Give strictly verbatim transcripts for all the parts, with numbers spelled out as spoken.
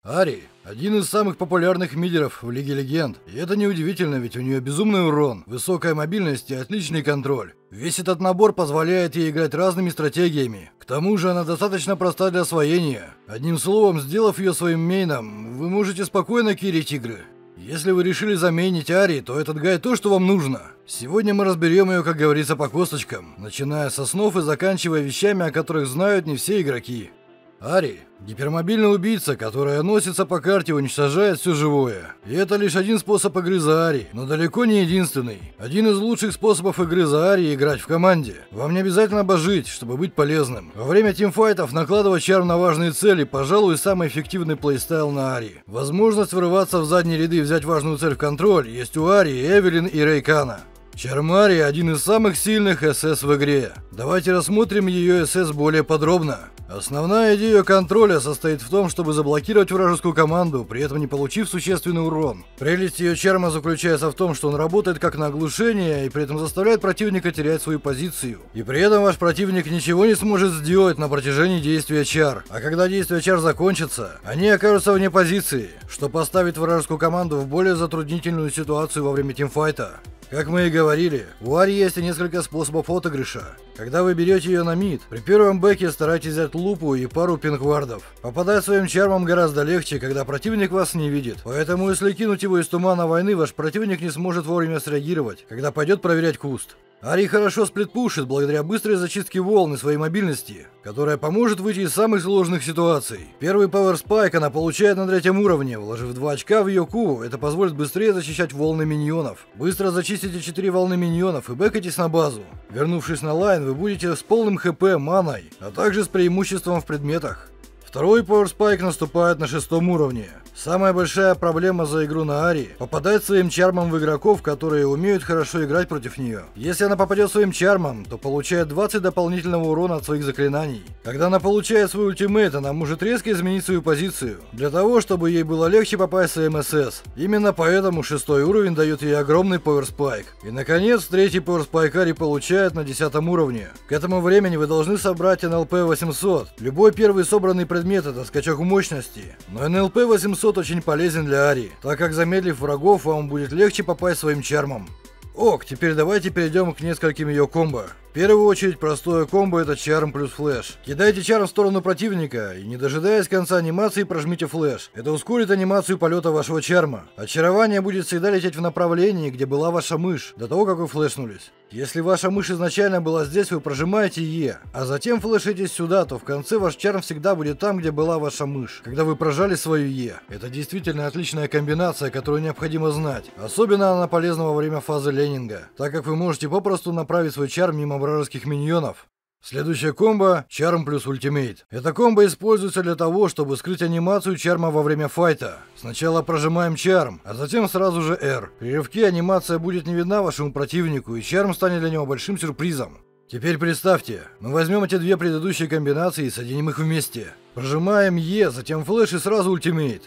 Ари – один из самых популярных мидеров в Лиге Легенд. И это неудивительно, ведь у нее безумный урон, высокая мобильность и отличный контроль. Весь этот набор позволяет ей играть разными стратегиями. К тому же она достаточно проста для освоения. Одним словом, сделав ее своим мейном, вы можете спокойно кирить игры. Если вы решили заменить Ари, то этот гайд то, что вам нужно. Сегодня мы разберем ее, как говорится, по косточкам, начиная со снов и заканчивая вещами, о которых знают не все игроки. Ари – гипермобильный убийца, которая носится по карте и уничтожает все живое. И это лишь один способ игры за Ари, но далеко не единственный. Один из лучших способов игры за Ари – играть в команде. Вам не обязательно обожить, чтобы быть полезным. Во время тимфайтов накладывать чарм на важные цели – пожалуй, самый эффективный плейстайл на Ари. Возможность вырываться в задние ряды и взять важную цель в контроль есть у Ари, Эвелин и Рейкана. Чарм Ари – один из самых сильных эс эс в игре. Давайте рассмотрим ее эс эс более подробно. Основная идея ее контроля состоит в том, чтобы заблокировать вражескую команду, при этом не получив существенный урон. Прелесть ее чарма заключается в том, что он работает как на оглушение и при этом заставляет противника терять свою позицию. И при этом ваш противник ничего не сможет сделать на протяжении действия чар. А когда действие чар закончится, они окажутся вне позиции, что поставит вражескую команду в более затруднительную ситуацию во время тимфайта. Как мы и говорили, у Ари есть несколько способов отыгрыша. Когда вы берете ее на мид, при первом бэке старайтесь взять лупу и пару пингвардов. Попадать своим чармом гораздо легче, когда противник вас не видит. Поэтому если кинуть его из тумана войны, ваш противник не сможет вовремя среагировать, когда пойдет проверять куст. Ари хорошо сплитпушит благодаря быстрой зачистке волн и своей мобильности, которая поможет выйти из самых сложных ситуаций. Первый Power Spike она получает на третьем уровне. Вложив два очка в ее Q, это позволит быстрее защищать волны миньонов. Быстро зачистите четыре волны миньонов и бэкайтесь на базу. Вернувшись на лайн, вы будете с полным хп, маной, а также с преимуществом в предметах. Второй Power Spike наступает на шестом уровне. Самая большая проблема за игру на Ари – попадать своим чармом в игроков, которые умеют хорошо играть против нее. Если она попадет своим чармом, то получает двадцать дополнительного урона от своих заклинаний. Когда она получает свой ультимейт, она может резко изменить свою позицию, для того, чтобы ей было легче попасть в своим эс эс. Именно поэтому шестой уровень дает ей огромный Power Spike. И наконец, третий Power Spike Ари получает на десятом уровне. К этому времени вы должны собрать эн эл пи восемьсот. Любой первый собранный предмет – это скачок мощности. Но эн эл пи восемьсот очень полезен для Ари, так как замедлив врагов, вам будет легче попасть своим чармом. Ок, теперь давайте перейдем к нескольким ее комбо. В первую очередь, простое комбо — это чарм плюс флэш. Кидайте чарм в сторону противника и, не дожидаясь конца анимации, прожмите флэш. Это ускорит анимацию полета вашего чарма. Очарование будет всегда лететь в направлении, где была ваша мышь, до того, как вы флэшнулись. Если ваша мышь изначально была здесь, вы прожимаете Е, а затем флэшитесь сюда, то в конце ваш чарм всегда будет там, где была ваша мышь, когда вы прожали свою Е. Это действительно отличная комбинация, которую необходимо знать. Особенно она полезна во время фазы лейнинга, так как вы можете попросту направить свой чарм мимо вражеских миньонов. Следующее комбо – чарм плюс ультимейт. Это комбо используется для того, чтобы скрыть анимацию чарма во время файта. Сначала прожимаем чарм, а затем сразу же R. При рывке анимация будет не видна вашему противнику, и чарм станет для него большим сюрпризом. Теперь представьте, мы возьмем эти две предыдущие комбинации и соединим их вместе. Прожимаем E, затем флэш и сразу ультимейт.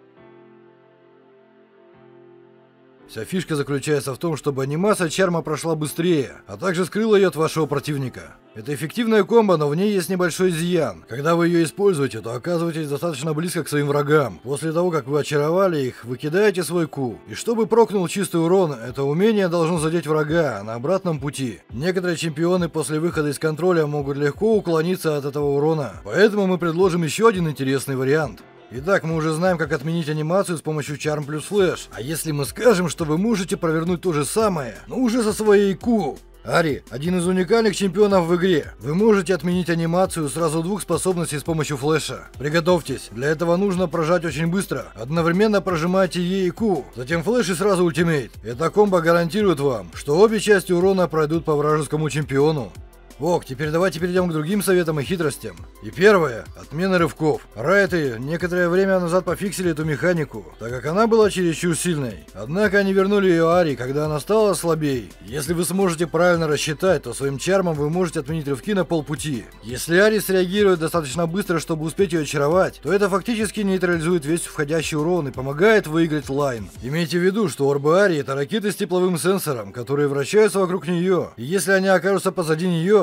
Вся фишка заключается в том, чтобы анимация чарма прошла быстрее, а также скрыла ее от вашего противника. Это эффективная комбо, но в ней есть небольшой изъян. Когда вы ее используете, то оказываетесь достаточно близко к своим врагам. После того, как вы очаровали их, вы кидаете свой Q. И чтобы прокнул чистый урон, это умение должно задеть врага на обратном пути. Некоторые чемпионы после выхода из контроля могут легко уклониться от этого урона. Поэтому мы предложим еще один интересный вариант. Итак, мы уже знаем, как отменить анимацию с помощью чарм плюс флэш. А если мы скажем, что вы можете провернуть то же самое, но уже со своей Q? Ари – один из уникальных чемпионов в игре. Вы можете отменить анимацию сразу двух способностей с помощью флэша. Приготовьтесь, для этого нужно прожать очень быстро. Одновременно прожимайте Е и Q, затем флэш и сразу ультимейт. Эта комбо гарантирует вам, что обе части урона пройдут по вражескому чемпиону. Ок, теперь давайте перейдем к другим советам и хитростям. И первое – отмена рывков. Райты некоторое время назад пофиксили эту механику, так как она была чересчур сильной. Однако они вернули ее Ари, когда она стала слабей. Если вы сможете правильно рассчитать, то своим чармом вы можете отменить рывки на полпути. Если Ари среагирует достаточно быстро, чтобы успеть ее очаровать, то это фактически нейтрализует весь входящий урон и помогает выиграть лайн. Имейте в виду, что орбы Ари – это ракеты с тепловым сенсором, которые вращаются вокруг нее. И если они окажутся позади нее,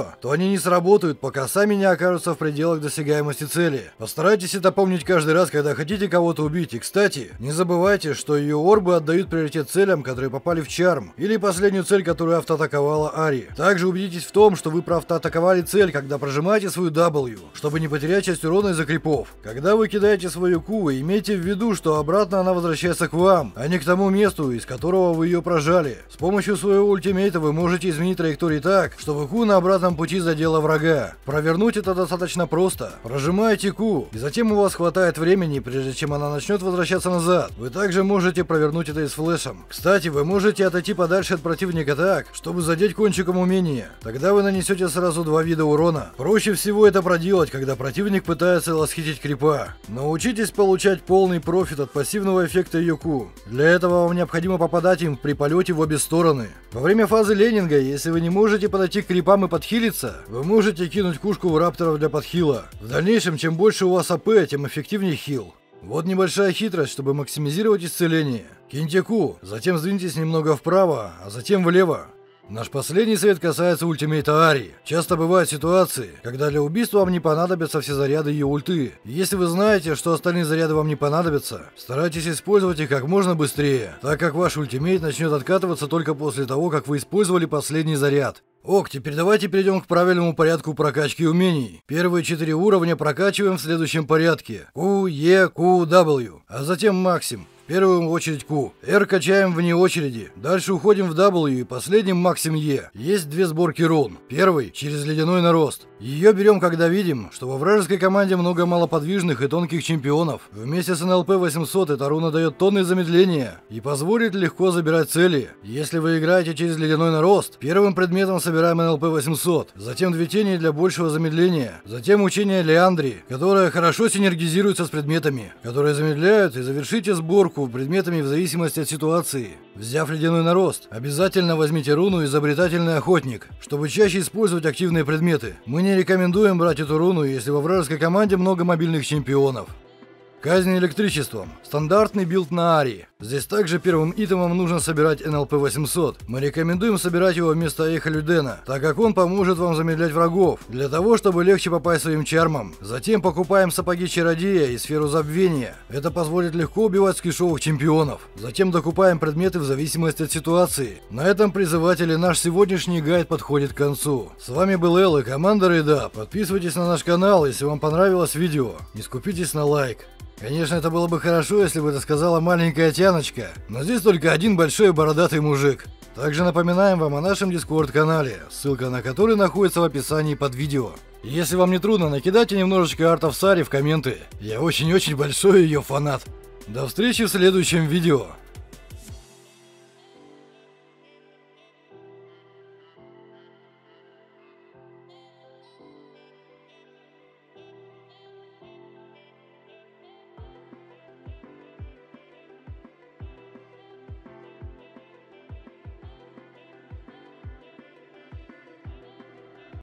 все, то они не сработают, пока сами не окажутся в пределах досягаемости цели. Постарайтесь это помнить каждый раз, когда хотите кого-то убить. И, кстати, не забывайте, что ее орбы отдают приоритет целям, которые попали в чарм, или последнюю цель, которую автоатаковала Ари. Также убедитесь в том, что вы проавтоатаковали цель, когда прожимаете свою W, чтобы не потерять часть урона из-за крипов. Когда вы кидаете свою Q, имейте в виду, что обратно она возвращается к вам, а не к тому месту, из которого вы ее прожали. С помощью своего ультимейта вы можете изменить траекторию так, чтобы Q на обратном пути задела врага. Провернуть это достаточно просто. Прожимаете Q, и затем у вас хватает времени, прежде чем она начнет возвращаться назад. Вы также можете провернуть это и с флешем. Кстати, вы можете отойти подальше от противника так, чтобы задеть кончиком умения. Тогда вы нанесете сразу два вида урона. Проще всего это проделать, когда противник пытается ласхитить крипа. Научитесь получать полный профит от пассивного эффекта ее Q. Для этого вам необходимо попадать им при полете в обе стороны. Во время фазы лейнинга, если вы не можете подойти к крипам и подхилиться, вы можете кинуть кушку в рапторов для подхила. В дальнейшем, чем больше у вас АП, тем эффективнее хил. Вот небольшая хитрость, чтобы максимизировать исцеление. Киньте Q, затем сдвиньтесь немного вправо, а затем влево. Наш последний совет касается ультимейта Ари. Часто бывают ситуации, когда для убийства вам не понадобятся все заряды ее ульты. И если вы знаете, что остальные заряды вам не понадобятся, старайтесь использовать их как можно быстрее, так как ваш ультимейт начнет откатываться только после того, как вы использовали последний заряд. Ок, теперь давайте перейдем к правильному порядку прокачки умений. Первые четыре уровня прокачиваем в следующем порядке. Q, E, Q, W, а затем Максим. В первую очередь Q. R качаем вне очереди. Дальше уходим в W и последним Максим E. Есть две сборки рун. Первый через ледяной нарост. Ее берем, когда видим, что во вражеской команде много малоподвижных и тонких чемпионов. Вместе с эн эл пи восемьсот эта руна дает тонны замедления и позволит легко забирать цели. Если вы играете через ледяной нарост, первым предметом собираем эн эл пи восемьсот, затем две тени для большего замедления, затем учение Леандри, которое хорошо синергизируется с предметами, которые замедляют, и завершите сборку предметами в зависимости от ситуации. Взяв ледяной нарост, обязательно возьмите руну Изобретательный Охотник, чтобы чаще использовать активные предметы. Мы не рекомендуем брать эту руну, если во вражеской команде много мобильных чемпионов. Казнь электричеством. Стандартный билд на Ари. Здесь также первым итемом нужно собирать эн эл пи восемьсот. Мы рекомендуем собирать его вместо Эхо Людена, так как он поможет вам замедлять врагов, для того, чтобы легче попасть своим чармом. Затем покупаем сапоги Чародея и сферу Забвения. Это позволит легко убивать скишовых чемпионов. Затем докупаем предметы в зависимости от ситуации. На этом, призыватели, наш сегодняшний гайд подходит к концу. С вами был Эл и команда Рейда. Подписывайтесь на наш канал, если вам понравилось видео. Не скупитесь на лайк. Конечно, это было бы хорошо, если бы это сказала маленькая тяночка, но здесь только один большой бородатый мужик. Также напоминаем вам о нашем дискорд-канале, ссылка на который находится в описании под видео. Если вам не трудно, накидайте немножечко артов Сари в комменты. Я очень-очень большой ее фанат. До встречи в следующем видео.